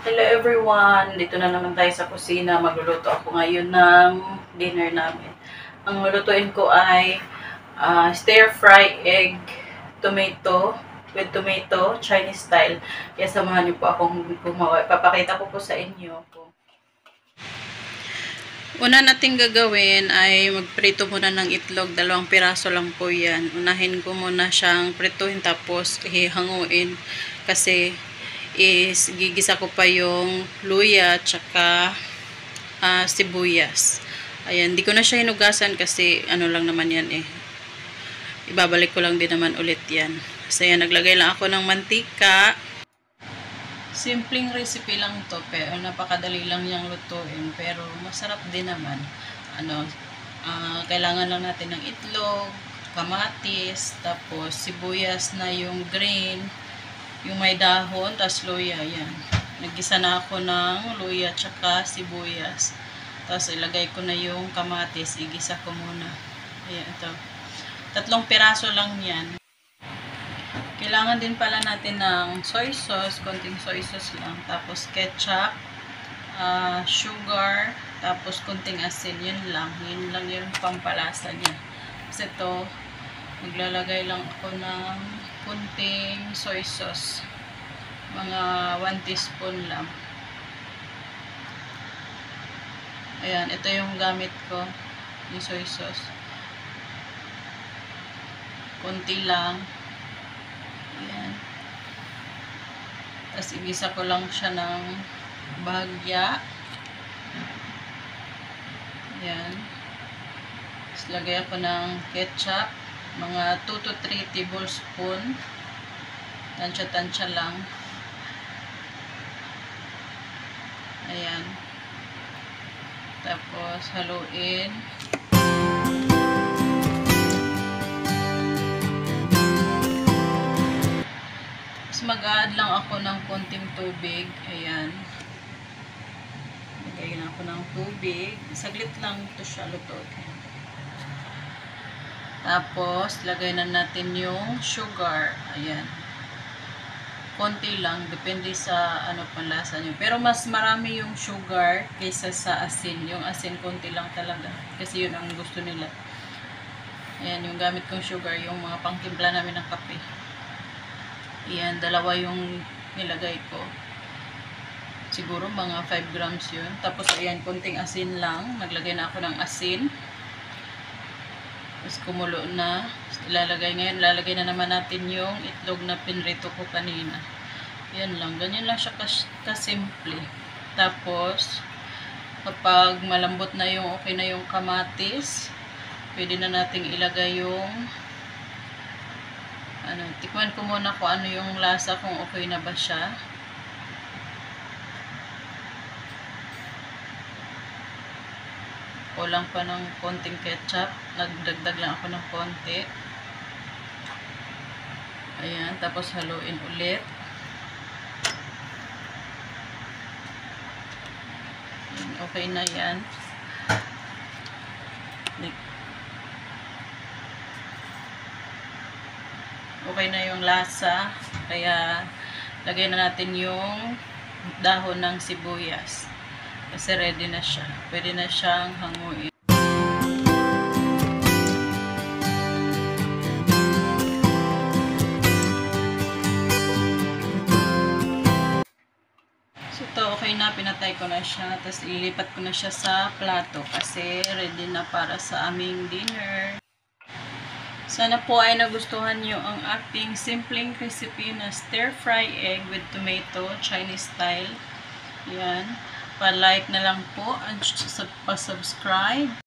Hello everyone! Dito na naman tayo sa kusina. Magluluto ako ngayon ng dinner namin. Ang lulutuin ko ay stir-fry egg tomato with tomato, Chinese style. Kaya samahan niyo po akong gumawa. Papakita ko po sa inyo. Una nating gagawin ay magprito muna ng itlog. 2 piraso lang po yan. Unahin ko muna siyang prituhin tapos hihanguin kasi gigisa ko pa yung luya tsaka sibuyas. Ayan, di ko na siya hinugasan kasi ano lang naman yan ibabalik ko lang din naman ulit yan. So ayan, naglagay lang ako ng mantika. Simpleng recipe lang to, pero napakadali lang niyang lutuin, pero masarap din naman. Kailangan lang natin ng itlog, kamatis, tapos sibuyas na yung green, yung may dahon, tapos luya, yan. Naggisa na ako ng luya tsaka sibuyas. Tapos ilagay ko na yung kamatis, igisa ko muna. Ayan, ito. 3 piraso lang yan. Kailangan din pala natin ng soy sauce, konting soy sauce lang. Tapos ketchup, sugar, tapos konting asin, yun lang. Yun lang yung pampalasa niya. Kasi ito, maglalagay lang ako ng kunting soy sauce. Mga 1 teaspoon lang. Ayan, ito yung gamit ko. Yung soy sauce. Kunti lang. Ayan. Tapos igisa ko lang siya ng bahagya. Ayan. Tapos lagay ako ng ketchup. Mga 2 to 3 tablespoon. Tansya-tansya lang. Ayan. Tapos haluin. Tapos mag-add lang ako ng konting tubig. Ayan. Lagay na ako ng tubig. Saglit lang ito siya luto. Tapos lagay na natin yung sugar. Ayan. Konti lang, depende sa panlasa nyo. Pero mas marami yung sugar kaysa sa asin. Yung asin konti lang talaga. Kasi yun ang gusto nila. Ayan, yung gamit kong sugar, yung mga pangtimpla namin ng kape. Ayan, 2 yung nilagay ko. Siguro mga 5 grams yun. Tapos ayan, konting asin lang. Naglagay na ako ng asin. Tapos kumulo na. Ilalagay ngayon. Ilalagay na naman natin yung itlog na pinrito ko kanina. Yan lang. Ganyan lang siya kasimple. Tapos, kapag malambot na yung okay na yung kamatis, pwede na nating ilagay yung tikman ko muna kung ano yung lasa, kung okay na ba siya. Kulang pa ng konting ketchup. Nagdagdag lang ako ng konti. Ayan. Tapos haluin ulit. Okay na yan. Okay na yung lasa. Kaya lagay na natin yung dahon ng sibuyas. Kasi ready na siya. Pwede na siyang hanguin. So ito, okay na. Pinatay ko na siya. Tapos ililipat ko na siya sa plato. Kasi ready na para sa aming dinner. Sana po ay nagustuhan nyo ang ating simpleng recipe na stir-fry egg with tomato, Chinese style. Yan. Pa-like na lang po at pa-subscribe.